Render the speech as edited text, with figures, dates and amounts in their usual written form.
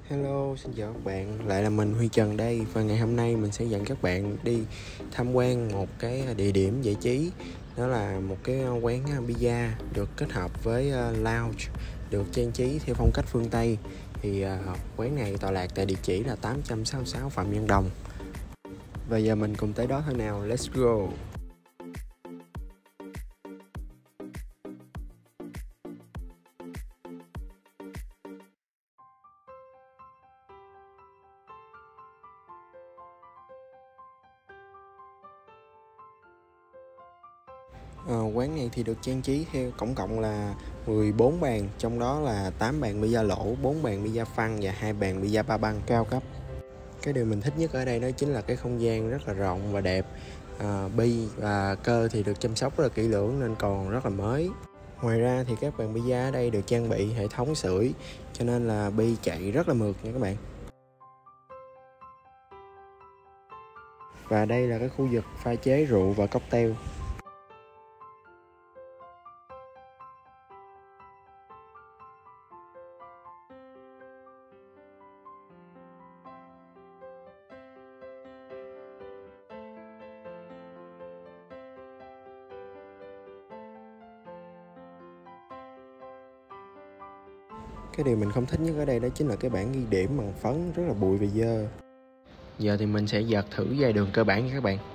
Hello, xin chào các bạn, lại là mình Huy Trần đây. Và ngày hôm nay mình sẽ dẫn các bạn đi tham quan một cái địa điểm giải trí. Đó là một cái quán pizza được kết hợp với lounge, được trang trí theo phong cách phương Tây. Thì quán này tọa lạc tại địa chỉ là 866 Phạm Văn Đồng. Và giờ mình cùng tới đó thôi nào, let's go. Quán này thì được trang trí theo tổng cộng là 14 bàn, trong đó là 8 bàn pizza lỗ, 4 bàn pizza phăng và 2 bàn pizza ba băng cao cấp. Cái điều mình thích nhất ở đây đó chính là cái không gian rất là rộng và đẹp. Bi và cơ thì được chăm sóc rất là kỹ lưỡng nên còn rất là mới. Ngoài ra thì các bàn pizza ở đây được trang bị hệ thống sưởi, cho nên là bi chạy rất là mượt nha các bạn. Và đây là cái khu vực pha chế rượu và cocktail. Cái điều mình không thích nhất ở đây đó chính là cái bảng ghi điểm bằng phấn rất là bụi và dơ. Giờ thì mình sẽ dợt thử giai đường cơ bản nha các bạn.